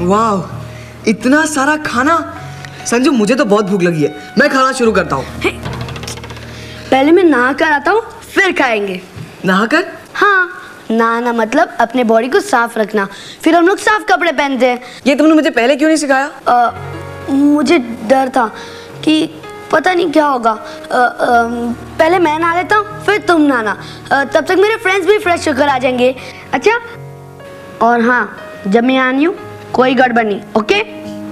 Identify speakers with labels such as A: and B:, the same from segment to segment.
A: वाह, इतना सारा खाना। संजू मुझे तो बहुत भूख लगी है, मैं खाना शुरू करता हूँ।
B: पहले मैं नहा कर आता हूँ, फिर खाएंगे।
A: नहा कर?
B: हाँ, नहाना मतलब अपने बॉडी को साफ रखना, फिर हम लोग साफ कपड़े पहनते हैं।
A: ये तुमने मुझे पहले क्यों नहीं सिखाया?
B: मुझे डर था कि पता नहीं क्या होगा। पहले मैं नहा लेता हूँ, फिर तुम नहाना, तब तक मेरे फ्रेंड्स भी फ्रेश होकर आ जाएंगे। अच्छा, और हाँ, जब मैं आनी हूँ कोई गड़बड़ नहीं, ओके?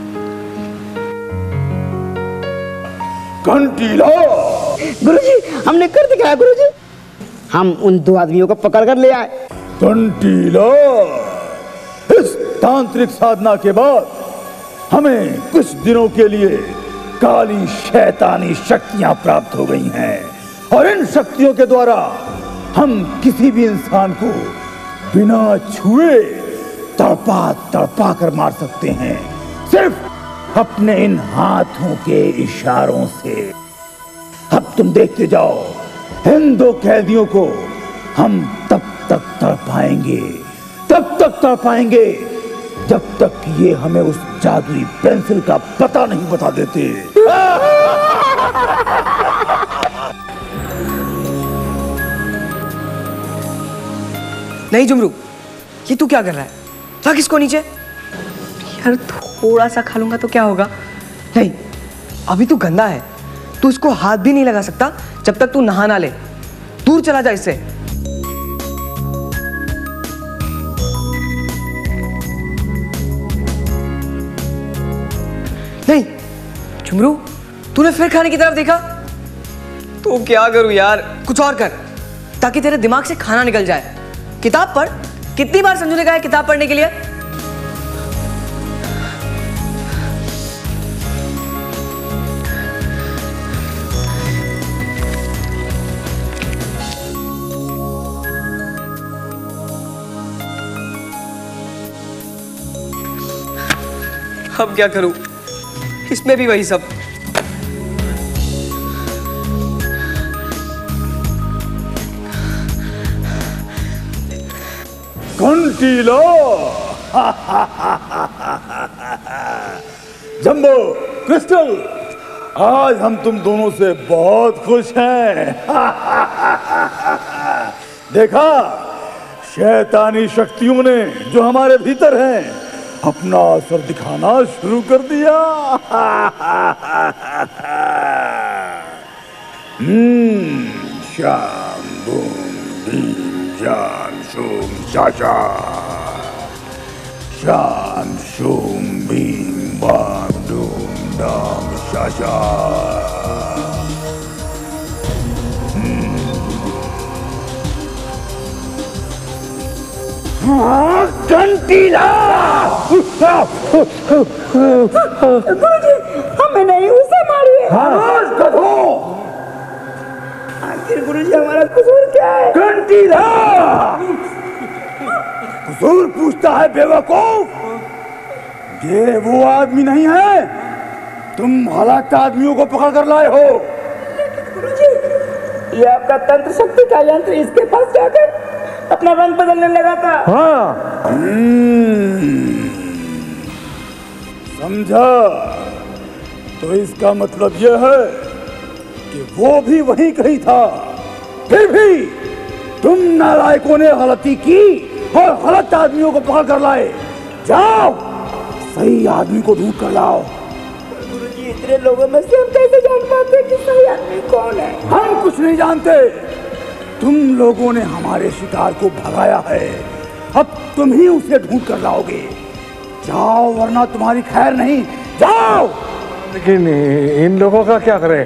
C: कंटीला।
D: गुरुजी, हमने कर दिखाया गुरुजी। हम उन 2 आदमियों को पकड़ कर ले आए।
C: कंटीला, इस तांत्रिक साधना के बाद हमें कुछ दिनों के लिए काली शैतानी शक्तियां प्राप्त हो गई हैं, और इन शक्तियों के द्वारा हम किसी भी इंसान को बिना छुए तड़पा तड़पा कर मार सकते हैं, सिर्फ अपने इन हाथों के इशारों से। अब तुम देखते जाओ, इन 2 कैदियों को हम तब तक तड़पाएंगे जब तक ये हमें उस जादुई पेंसिल का पता नहीं बता देते।
A: नहीं जुमरू, ये तू क्या कर रहा है? रख इसको नीचे। यार थोड़ा सा खा लूंगा तो क्या होगा? नहीं, अभी तू गंदा है, तू इसको हाथ भी नहीं लगा सकता जब तक तू नहा ना ले। दूर चला जा इससे। नहीं जुमरू, तूने फिर खाने की तरफ देखा? तो क्या करूं यार, कुछ और कर ताकि तेरे दिमाग से खाना निकल जाए। किताब पढ़। कितनी बार संजू ने कहा है किताब पढ़ने के लिए? अब क्या करूं, इसमें भी वही सब।
C: कंटीला। जंबो, क्रिस्टल, आज हम तुम दोनों से बहुत खुश हैं। देखा, शैतानी शक्तियों ने जो हमारे भीतर हैं अपना असर दिखाना शुरू कर दिया। शाम बूम बीम जाम शूम शाशा, शाम शूम बीम बाम डूम डाम शाशा। कंटीला।
D: गुरुजी, हमें नहीं, उसे मारिए। आखिर गुरुजी हमारा कसूर क्या है?
C: कंटीला, कसूर पूछता है बेवकूफ। ये वो आदमी नहीं है, तुम हलाक आदमियों को पकड़ कर लाए हो।
D: लेकिन गुरुजी, ये आपका तंत्र शक्ति का यंत्र इसके पास जाकर अपना रंग बदलने लगा था।
C: हाँ, समझा? तो इसका मतलब यह है कि वो भी वहीं कहीं था, फिर भी तुम नालायकों ने गलती की और गलत आदमियों को पकड़ कर लाए। जाओ, सही आदमी को ढूंढ कर लाओ।
D: गुरुजी, इतने लोगों में से हम कैसे जान पाते कि सही आदमी कौन है?
C: हम कुछ नहीं जानते, तुम लोगों ने हमारे शिकार को भगाया है, अब तुम ही उसे ढूंढ कर लाओगे। जाओ, वरना तुम्हारी खैर नहीं। जाओ।
E: लेकिन इन लोगों का क्या करें?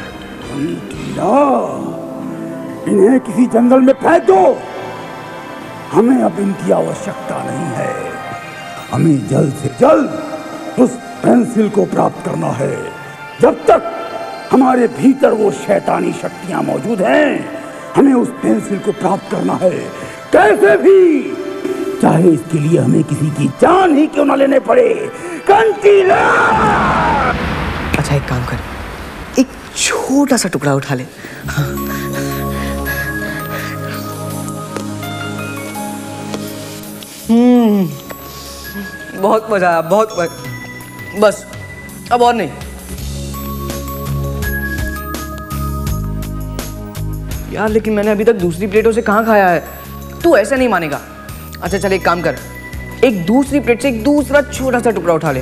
C: इन्हें किसी जंगल में फेंक दो। हमें अब इनकी आवश्यकता नहीं है, हमें जल्द से जल्द उस पेंसिल को प्राप्त करना है। जब तक हमारे भीतर वो शैतानी शक्तियां मौजूद हैं, हमें उस पेंसिल को प्राप्त करना है, कैसे भी, चाहे इसके लिए हमें किसी की जान ही क्यों न लेने पड़े। कंटीला।
A: अच्छा, एक काम कर, एक छोटा सा टुकड़ा उठा ले। बहुत मजा आया, बहुत बस अब और नहीं। यार लेकिन मैंने अभी तक दूसरी प्लेटों से कहाँ खाया है, तू ऐसे नहीं मानेगा। अच्छा चल एक काम कर, एक दूसरी प्लेट से एक दूसरा छोटा सा टुकड़ा उठा ले।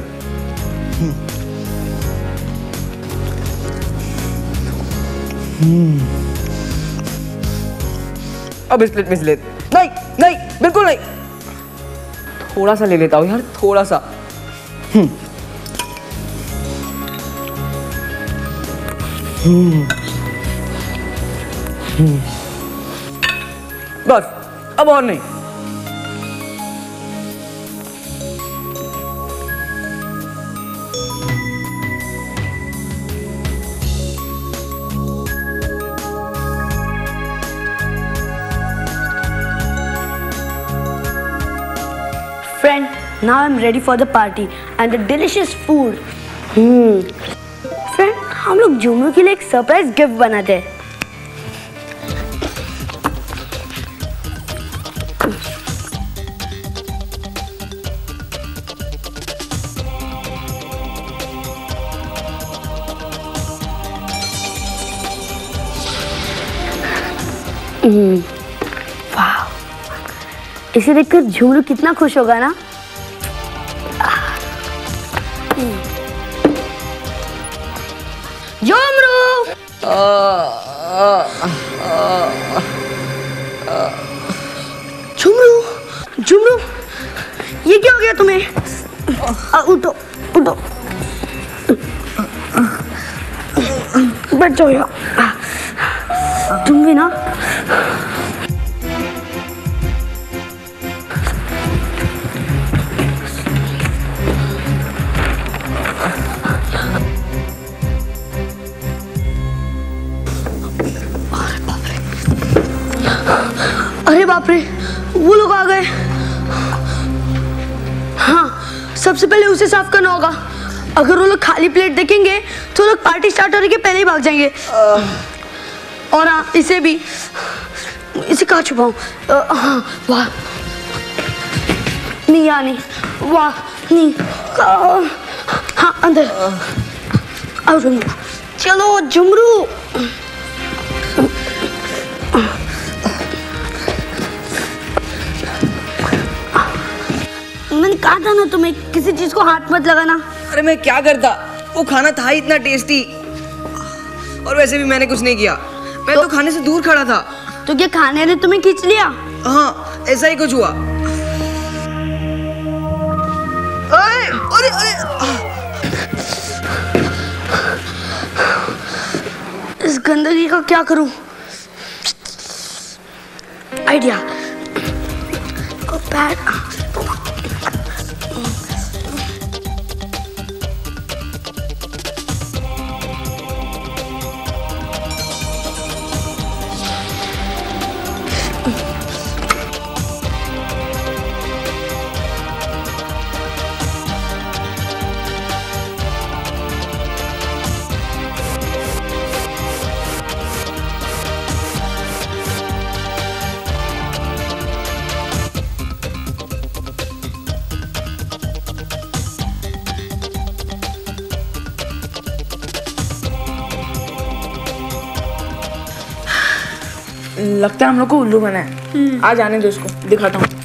A: अब इस प्लेट में से ले। नहीं नहीं बिल्कुल नहीं, थोड़ा सा ले लेता हूँ यार, थोड़ा सा। बस अब और नहीं।
B: Friend, now I'm ready for the party and the delicious food. Friend, हम लोग जुमरू के लिए एक सरप्राइज गिफ्ट बनाते हैं। वाह, इसे देखकर जुमरू कितना खुश होगा ना। जुमरू, जुमरू, जुमरू, ये क्या हो गया तुम्हें? उठो, उठो, बैठ जाओ यार। तुम भी ना। अरे बाप रे, वो लोग आ गए। हाँ, सबसे पहले उसे साफ करना होगा। अगर वो लोग खाली प्लेट देखेंगे तो लोग पार्टी स्टार्ट होने के पहले ही भाग जाएंगे। और हाँ, इसे भी, इसे कहाँ छुपाऊं? हाँ, वाह नहीं, यहाँ नहीं, वाह नहीं, हाँ अंदर आओ जुमरू, चलो जुमरू। मैंने कहा था ना तुम्हें किसी चीज को हाथ मत लगाना।
A: अरे मैं क्या करता, वो खाना था ही इतना टेस्टी, और वैसे भी मैंने कुछ नहीं किया, मैं तो खाने से दूर खड़ा था।
B: तो क्या खाने ने तुम्हें खींच लिया?
A: हाँ ऐसा ही कुछ हुआ। अरे अरे अरे,
B: इस गंदगी का क्या करूं? आइडिया।
D: लगता है हम लोग को उल्लू बना है। आ जाने दो उसको, दिखाता हूँ।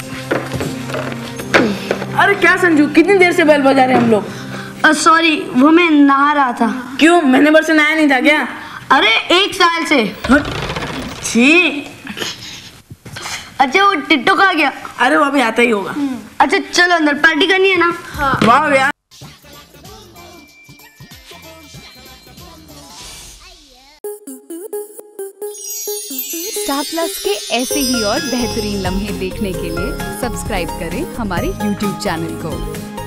D: अरे क्या संजू, कितनी देर से बेल बजा रहे हैं हम लोग?
B: सॉरी, वो मैं नहा रहा था।
D: क्यों, महीने भर से नहाया नहीं था क्या?
B: अरे 1 साल से।
D: छी।
B: अच्छा वो टिट्टो कहाँ गया?
D: अरे वो अभी आता ही होगा।
B: अच्छा चलो अंदर, पार्टी करनी है ना? हाँ।
D: वाह यार।
F: स्टार प्लस के ऐसे ही और बेहतरीन लम्हे देखने के लिए सब्सक्राइब करें हमारे YouTube चैनल को।